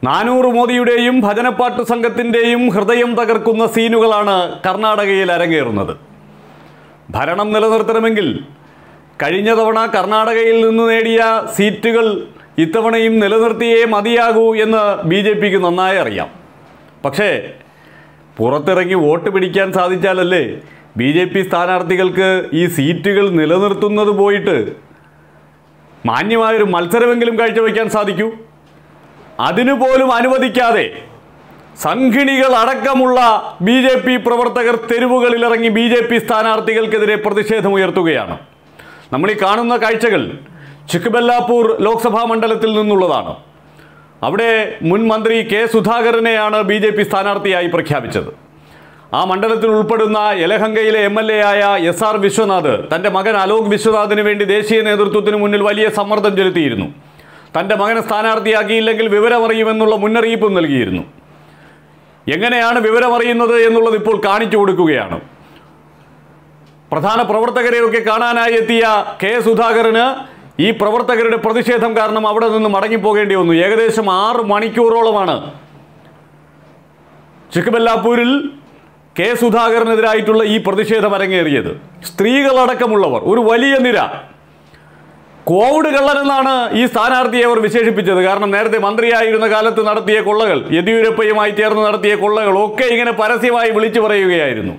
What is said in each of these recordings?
നാനൂറ് മോദിയുടെയും ഭജനപ്പാട്ട് സംഘത്തിൻ്റെയും ഹൃദയം തകർക്കുന്ന സീനുകളാണ് കർണാടകയിൽ അരങ്ങേറുന്നത്. ഭരണം നിലനിർത്തണമെങ്കിൽ കഴിഞ്ഞ തവണ കർണാടകയിൽ നിന്ന് നേടിയ സീറ്റുകൾ ഇത്തവണയും നിലനിർത്തിയേ മതിയാകൂ എന്ന് BJPക്ക് നന്നായി അറിയാം. പക്ഷേ പുറത്തിറങ്ങി വോട്ട് പിടിക്കാൻ സാധിച്ചാലല്ലേ BJP സ്ഥാനാർത്ഥികൾക്ക് ഈ സീറ്റുകൾ നിലനിർത്തുന്നത് പോയിട്ട് മാന്യമായൊരു മത്സരമെങ്കിലും കാഴ്ചവെക്കാൻ സാധിക്കൂ. അതിനുപോലും അനുവദിക്കാതെ സംഘിണികൾ അടക്കമുള്ള BJP പ്രവർത്തകർ തെരുവുകളിലിറങ്ങി BJP സ്ഥാനാർത്ഥികൾക്കെതിരെ പ്രതിഷേധമുയർത്തുകയാണ്. നമ്മൾ ഈ കാണുന്ന കാഴ്ചകൾ ചിക്കബല്ലാപൂർ ലോക്സഭാ മണ്ഡലത്തിൽ നിന്നുള്ളതാണ്. അവിടെ മുൻ മന്ത്രി കെ സുധാകരനെയാണ് BJP സ്ഥാനാർത്ഥിയായി പ്രഖ്യാപിച്ചത്. ആ മണ്ഡലത്തിൽ ഉൾപ്പെടുന്ന യലഹങ്കയിലെ MLA ആയ SR വിശ്വനാഥ് തൻ്റെ മകൻ അലോക് വിശ്വനാഥിന് വേണ്ടി ദേശീയ നേതൃത്വത്തിന് മുന്നിൽ വലിയ സമ്മർദ്ദം ചെലുത്തിയിരുന്നു. തൻ്റെ മകനെ സ്ഥാനാർത്ഥിയാക്കിയില്ലെങ്കിൽ വിവരമറിയുമെന്നുള്ള മുന്നറിയിപ്പും നൽകിയിരുന്നു. എങ്ങനെയാണ് വിവരമറിയുന്നത് എന്നുള്ളത് ഇപ്പോൾ കാണിച്ചു കൊടുക്കുകയാണ്. പ്രധാന പ്രവർത്തകരെയൊക്കെ കാണാനായി എത്തിയ കെ സുധാകരന് ഈ പ്രവർത്തകരുടെ പ്രതിഷേധം കാരണം അവിടെ നിന്ന് മടങ്ങിപ്പോകേണ്ടി വന്നു. ഏകദേശം 6 മണിക്കൂറോളമാണ് ചിക്കബല്ലാപൂരിൽ കെ സുധാകരനെതിരായിട്ടുള്ള ഈ പ്രതിഷേധം അരങ്ങേറിയത്. സ്ത്രീകളടക്കമുള്ളവർ, ഒരു വലിയ നിര. കോവിഡ് കള്ളനെന്നാണ് ഈ സ്ഥാനാർത്ഥിയെ അവർ വിശേഷിപ്പിച്ചത്. കാരണം നേരത്തെ മന്ത്രിയായിരുന്ന കാലത്ത് നടത്തിയ കൊള്ളകൾ, യെദ്യൂരപ്പയുമായി ചേർന്ന് നടത്തിയ കൊള്ളകൾ ഒക്കെ ഇങ്ങനെ പരസ്യമായി വിളിച്ചു പറയുകയായിരുന്നു.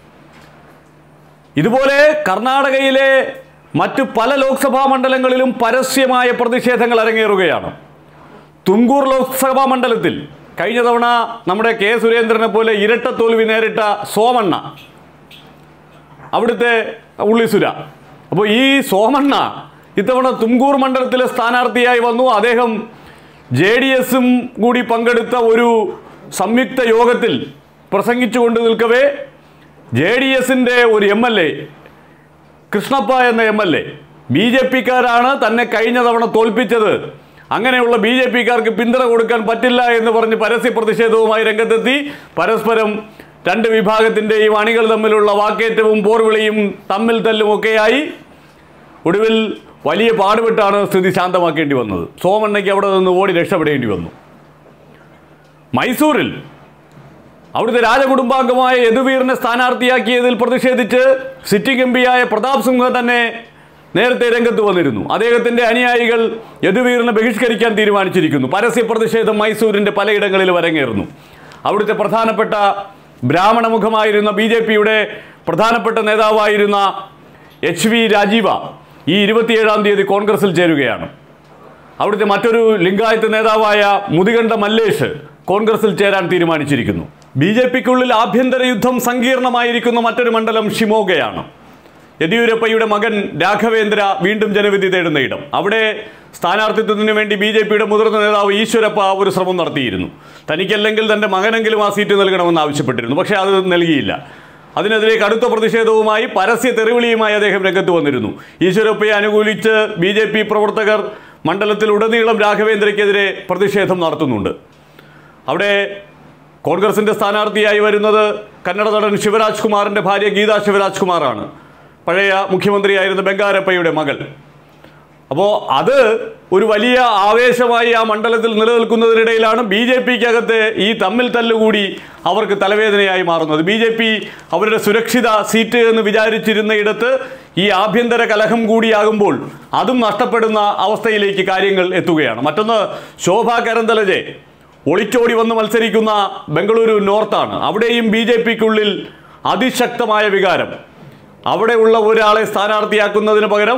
ഇതുപോലെ കർണാടകയിലെ മറ്റ് പല ലോക്സഭാ മണ്ഡലങ്ങളിലും പരസ്യമായ പ്രതിഷേധങ്ങൾ അരങ്ങേറുകയാണ്. തുംകൂർ ലോക്സഭാ മണ്ഡലത്തിൽ കഴിഞ്ഞ തവണ നമ്മുടെ കെ സുരേന്ദ്രനെ പോലെ ഇരട്ട തോൽവി നേരിട്ട സോമണ്ണ, അവിടുത്തെ ഉള്ളിസുര. അപ്പോൾ ഈ സോമണ്ണ ഇത്തവണ തുംകൂർ മണ്ഡലത്തിലെ സ്ഥാനാർത്ഥിയായി വന്നു. അദ്ദേഹം JDSും കൂടി പങ്കെടുത്ത ഒരു സംയുക്ത യോഗത്തിൽ പ്രസംഗിച്ചുകൊണ്ട് നിൽക്കവേ JDSൻ്റെ ഒരു MLA, കൃഷ്ണപ്പ എന്ന MLA, BJPക്കാരാണ് തന്നെ കഴിഞ്ഞ തവണ തോൽപ്പിച്ചത്, അങ്ങനെയുള്ള BJPക്കാർക്ക് പിന്തുണ കൊടുക്കാൻ പറ്റില്ല എന്ന് പറഞ്ഞ് പരസ്യ പ്രതിഷേധവുമായി രംഗത്തെത്തി. പരസ്പരം രണ്ട് വിഭാഗത്തിൻ്റെയും അണികൾ തമ്മിലുള്ള വാക്കേറ്റവും പോർവിളിയും തമ്മിൽ തല്ലുമൊക്കെയായി ഒടുവിൽ വലിയ പാടുപെട്ടാണ് സ്ഥിതി ശാന്തമാക്കേണ്ടി വന്നത്. സോമണ്ണയ്ക്ക് അവിടെ നിന്ന് ഓടി രക്ഷപ്പെടേണ്ടി വന്നു. മൈസൂരിൽ അവിടുത്തെ രാജകുടുംബാംഗമായ യദുവീറിനെ സ്ഥാനാർത്ഥിയാക്കിയതിൽ പ്രതിഷേധിച്ച് സിറ്റിംഗ് MP ആയ പ്രതാപ് സിംഹ തന്നെ നേരത്തെ രംഗത്ത് വന്നിരുന്നു. അദ്ദേഹത്തിൻ്റെ അനുയായികൾ യദുവീറിനെ ബഹിഷ്കരിക്കാൻ തീരുമാനിച്ചിരിക്കുന്നു. പരസ്യ പ്രതിഷേധം മൈസൂരിൻ്റെ പലയിടങ്ങളിലും അരങ്ങേറുന്നു. അവിടുത്തെ പ്രധാനപ്പെട്ട ബ്രാഹ്മണമുഖമായിരുന്ന BJPയുടെ പ്രധാനപ്പെട്ട നേതാവായിരുന്ന HV രാജീവ ഈ 27-ാം തീയതി കോൺഗ്രസിൽ ചേരുകയാണ്. അവിടുത്തെ മറ്റൊരു ലിംഗായത്ത് നേതാവായ മുദിഗണ്ഡ മല്ലേഷ് കോൺഗ്രസിൽ ചേരാൻ തീരുമാനിച്ചിരിക്കുന്നു. BJPക്കുള്ളിൽ ആഭ്യന്തര യുദ്ധം സങ്കീർണമായിരിക്കുന്ന മറ്റൊരു മണ്ഡലം ഷിമോഗയാണ്. യെദ്യൂരപ്പയുടെ മകൻ രാഘവേന്ദ്ര വീണ്ടും ജനവിധി തേടുന്ന ഇടം. അവിടെ സ്ഥാനാർത്ഥിത്വത്തിന് വേണ്ടി BJPയുടെ മുതിർന്ന നേതാവ് ഈശ്വരപ്പ ഒരു ശ്രമം നടത്തിയിരുന്നു. തനിക്കല്ലെങ്കിൽ തൻ്റെ മകനെങ്കിലും ആ സീറ്റ് നൽകണമെന്ന് ആവശ്യപ്പെട്ടിരുന്നു. പക്ഷേ അത് നൽകിയില്ല. അതിനെതിരെ കടുത്ത പ്രതിഷേധവുമായി പരസ്യ തെറിവിളിയുമായി അദ്ദേഹം രംഗത്ത് വന്നിരുന്നു. ഈശ്വരപ്പയെ അനുകൂലിച്ച് BJP പ്രവർത്തകർ മണ്ഡലത്തിലുടനീളം രാഘവേന്ദ്രയ്ക്കെതിരെ പ്രതിഷേധം നടത്തുന്നുണ്ട്. അവിടെ കോൺഗ്രസിൻ്റെ സ്ഥാനാർത്ഥിയായി വരുന്നത് കന്നഡ നടൻ ശിവരാജ് കുമാറിൻ്റെ ഭാര്യ ഗീതാ ശിവരാജ് കുമാറാണ്, പഴയ മുഖ്യമന്ത്രിയായിരുന്ന ബംഗാരപ്പയുടെ മകൾ. അപ്പോൾ അത് ഒരു വലിയ ആവേശമായി ആ മണ്ഡലത്തിൽ നിലനിൽക്കുന്നതിനിടയിലാണ് BJPക്കകത്ത് ഈ തമ്മിൽ തല്ലുകൂടി അവർക്ക് തലവേദനയായി മാറുന്നത്. BJP അവരുടെ സുരക്ഷിത സീറ്റ് എന്ന് വിചാരിച്ചിരുന്ന ഇടത്ത് ഈ ആഭ്യന്തര കലഹം കൂടിയാകുമ്പോൾ അതും നഷ്ടപ്പെടുന്ന അവസ്ഥയിലേക്ക് കാര്യങ്ങൾ എത്തുകയാണ്. മറ്റൊന്ന്, ശോഭാ കരന്തലജെ ഒളിച്ചോടി വന്ന് മത്സരിക്കുന്ന ബംഗളൂരു നോർത്താണ്. അവിടെയും BJPക്കുള്ളിൽ അതിശക്തമായ വികാരം. അവിടെയുള്ള ഒരാളെ സ്ഥാനാർത്ഥിയാക്കുന്നതിന് പകരം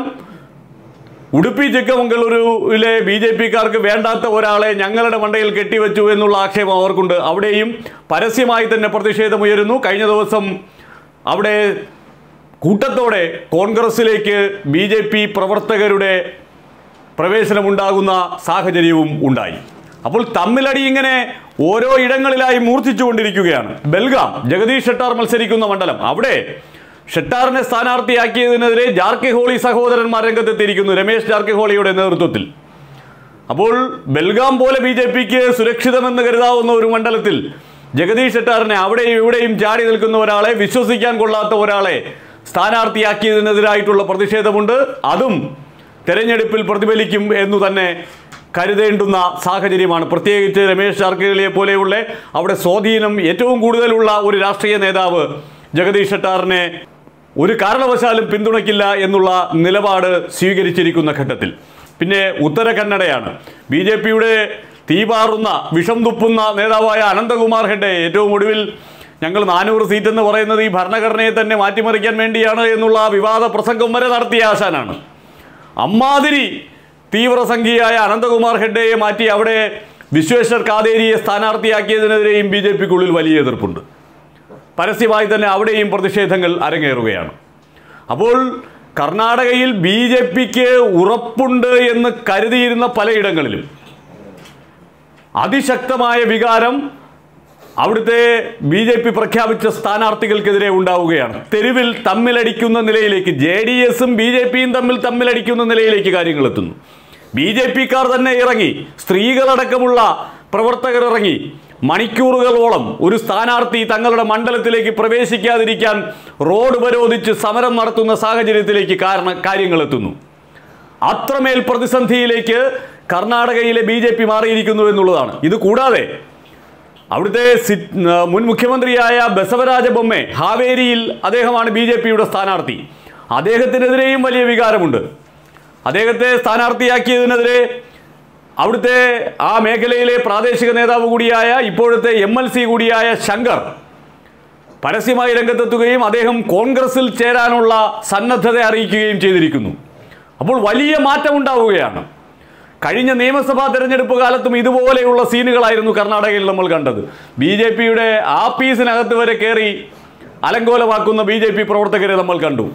ഉടുപ്പി ചിക്കമംഗളൂരുവിലെ BJPക്കാർക്ക് വേണ്ടാത്ത ഒരാളെ ഞങ്ങളുടെ മണ്ടയിൽ കെട്ടിവെച്ചു എന്നുള്ള ആക്ഷേപം അവർക്കുണ്ട്. അവിടെയും പരസ്യമായി തന്നെ പ്രതിഷേധമുയരുന്നു. കഴിഞ്ഞ ദിവസം അവിടെ കൂട്ടത്തോടെ കോൺഗ്രസിലേക്ക് BJP പ്രവർത്തകരുടെ പ്രവേശനമുണ്ടാകുന്ന സാഹചര്യവും ഉണ്ടായി. അപ്പോൾ തമ്മിലടി ഇങ്ങനെ ഓരോ ഇടങ്ങളിലായി മൂർച്ഛിച്ചുകൊണ്ടിരിക്കുകയാണ്. ബൽഗാം, ജഗദീഷ് ഷെട്ടാർ മത്സരിക്കുന്ന മണ്ഡലം. അവിടെ ഷെട്ടാറിനെ സ്ഥാനാർത്ഥിയാക്കിയതിനെതിരെ ജാർക്കിഹോളി സഹോദരന്മാർ രംഗത്തെത്തിയിരിക്കുന്നു, രമേശ് ജാർക്കിഹോളിയുടെ നേതൃത്വത്തിൽ. അപ്പോൾ ബൽഗാം പോലെ BJPക്ക് സുരക്ഷിതമെന്ന് കരുതാവുന്ന ഒരു മണ്ഡലത്തിൽ ജഗദീഷ് ഷെട്ടാറിനെ അവിടെയും ഇവിടെയും ചാടി നിൽക്കുന്ന ഒരാളെ, വിശ്വസിക്കാൻ കൊള്ളാത്ത ഒരാളെ സ്ഥാനാർത്ഥിയാക്കിയതിനെതിരായിട്ടുള്ള പ്രതിഷേധമുണ്ട്. അതും തെരഞ്ഞെടുപ്പിൽ പ്രതിഫലിക്കും എന്നു തന്നെ കരുതേണ്ടുന്ന സാഹചര്യമാണ്. പ്രത്യേകിച്ച് രമേശ് ചാർക്കലിയെ പോലെയുള്ള അവിടെ സ്വാധീനം ഏറ്റവും കൂടുതലുള്ള ഒരു രാഷ്ട്രീയ നേതാവ് ജഗദീഷ് ഷെട്ടാറിനെ ഒരു കാരണവശാലും പിന്തുണയ്ക്കില്ല എന്നുള്ള നിലപാട് സ്വീകരിച്ചിരിക്കുന്ന ഘട്ടത്തിൽ പിന്നെ ഉത്തര കന്നഡയാണ്. ബി ജെ പിയുടെ തീപാറുന്ന വിഷം തുപ്പുന്ന നേതാവായ അനന്തകുമാർ ഹെഗ്ഡെ ഏറ്റവും ഒടുവിൽ ഞങ്ങൾ 400 സീറ്റ് എന്ന് പറയുന്നത് ഈ ഭരണഘടനയെ തന്നെ മാറ്റിമറിക്കാൻ വേണ്ടിയാണ് എന്നുള്ള വിവാദ പ്രസംഗം വരെ നടത്തിയ ആശാനാണ്. അമ്മാതിരി തീവ്രസംഖ്യയായ അനന്തകുമാർ ഹെഗ്ഡെയെ മാറ്റി അവിടെ വിശ്വേശ്വർ കാതേരിയെ സ്ഥാനാർത്ഥിയാക്കിയതിനെതിരെയും ബി ജെ പിക്കുള്ളിൽ വലിയ എതിർപ്പുണ്ട്. പരസ്യമായി തന്നെ അവിടെയും പ്രതിഷേധങ്ങൾ അരങ്ങേറുകയാണ്. അപ്പോൾ കർണാടകയിൽ ബി ജെ പിക്ക് ഉറപ്പുണ്ട് എന്ന് കരുതിയിരുന്ന പലയിടങ്ങളിലും അതിശക്തമായ വികാരം അവിടുത്തെ ബി ജെ പി പ്രഖ്യാപിച്ച സ്ഥാനാർത്ഥികൾക്കെതിരെ ഉണ്ടാവുകയാണ്. തെരുവിൽ തമ്മിലടിക്കുന്ന നിലയിലേക്ക് ജെ ഡി എസും ബി ജെ പിയും തമ്മിലടിക്കുന്ന നിലയിലേക്ക് കാര്യങ്ങൾ എത്തുന്നു. ബി ജെ പിക്കാർ തന്നെ ഇറങ്ങി, സ്ത്രീകളടക്കമുള്ള പ്രവർത്തകർ ഇറങ്ങി മണിക്കൂറുകളോളം ഒരു സ്ഥാനാർത്ഥി തങ്ങളുടെ മണ്ഡലത്തിലേക്ക് പ്രവേശിക്കാതിരിക്കാൻ റോഡ് ഉപരോധിച്ച് സമരം നടത്തുന്ന സാഹചര്യത്തിലേക്ക് കാര്യങ്ങൾ എത്തുന്നു. അത്രമേൽ പ്രതിസന്ധിയിലേക്ക് കർണാടകയിലെ ബി ജെ പി മാറിയിരിക്കുന്നു എന്നുള്ളതാണ്. ഇത് കൂടാതെ അവിടുത്തെ മുൻ മുഖ്യമന്ത്രിയായ ബസവരാജ ബൊമ്മെ ഹാവേരിയിൽ അദ്ദേഹമാണ് ബി ജെ പിയുടെ സ്ഥാനാർത്ഥി. അദ്ദേഹത്തിനെതിരെയും വലിയ വികാരമുണ്ട്. അദ്ദേഹത്തെ സ്ഥാനാർത്ഥിയാക്കിയതിനെതിരെ അവിടുത്തെ ആ മേഖലയിലെ പ്രാദേശിക നേതാവ് കൂടിയായ ഇപ്പോഴത്തെ MLC കൂടിയായ ശങ്കർ പരസ്യമായി രംഗത്തെത്തുകയും അദ്ദേഹം കോൺഗ്രസിൽ ചേരാനുള്ള സന്നദ്ധത അറിയിക്കുകയും ചെയ്തിരിക്കുന്നു. അപ്പോൾ വലിയ മാറ്റമുണ്ടാവുകയാണ്. കഴിഞ്ഞ നിയമസഭാ തെരഞ്ഞെടുപ്പ് കാലത്തും ഇതുപോലെയുള്ള സീനുകളായിരുന്നു കർണാടകയിൽ നമ്മൾ കണ്ടത്. ബി ജെ പിയുടെ ആഫീസിനകത്ത് വരെ കയറി അലങ്കോലമാക്കുന്ന ബി ജെ പി പ്രവർത്തകരെ നമ്മൾ കണ്ടു.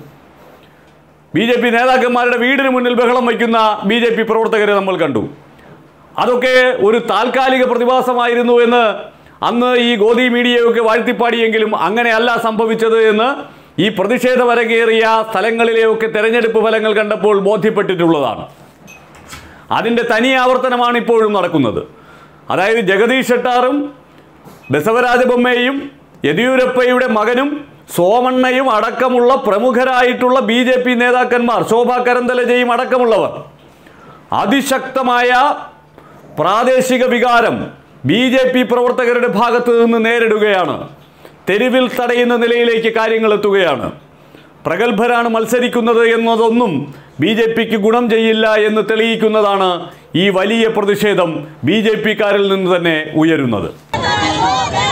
ബി ജെ പി നേതാക്കന്മാരുടെ വീടിന് മുന്നിൽ ബഹളം വയ്ക്കുന്ന ബി ജെ പി പ്രവർത്തകരെ നമ്മൾ കണ്ടു. അതൊക്കെ ഒരു താൽക്കാലിക പ്രതിഭാസമായിരുന്നു എന്ന് അന്ന് ഈ ഗോദി മീഡിയയൊക്കെ വാഴ്ത്തിപ്പാടിയെങ്കിലും അങ്ങനെയല്ല സംഭവിച്ചത് എന്ന് ഈ പ്രതിഷേധം അരങ്ങേറിയ സ്ഥലങ്ങളിലെയൊക്കെ തെരഞ്ഞെടുപ്പ് ഫലങ്ങൾ കണ്ടപ്പോൾ ബോധ്യപ്പെട്ടിട്ടുള്ളതാണ്. അതിൻ്റെ തനി ആവർത്തനമാണ് ഇപ്പോഴും നടക്കുന്നത്. അതായത് ജഗദീഷ് ഷെട്ടാറും ബസവരാജ ബൊമ്മയും യെദ്യൂരപ്പയുടെ മകനും സോമണ്ണയും അടക്കമുള്ള പ്രമുഖരായിട്ടുള്ള ബി ജെ പി നേതാക്കന്മാർ, ശോഭാ കരന്തലജയും അടക്കമുള്ളവർ അതിശക്തമായ പ്രാദേശിക വികാരം ബി ജെ പി പ്രവർത്തകരുടെ ഭാഗത്ത് നിന്ന് നേരിടുകയാണ്. തെരുവിൽ തടയുന്ന നിലയിലേക്ക് കാര്യങ്ങൾ എത്തുകയാണ്. പ്രഗത്ഭരാണ് മത്സരിക്കുന്നത് എന്നതൊന്നും ബി ജെ പിക്ക് ഗുണം ചെയ്യില്ല എന്ന് തെളിയിക്കുന്നതാണ് ഈ വലിയ പ്രതിഷേധം ബി ജെ പിക്കാരിൽ നിന്ന് തന്നെ ഉയരുന്നത്.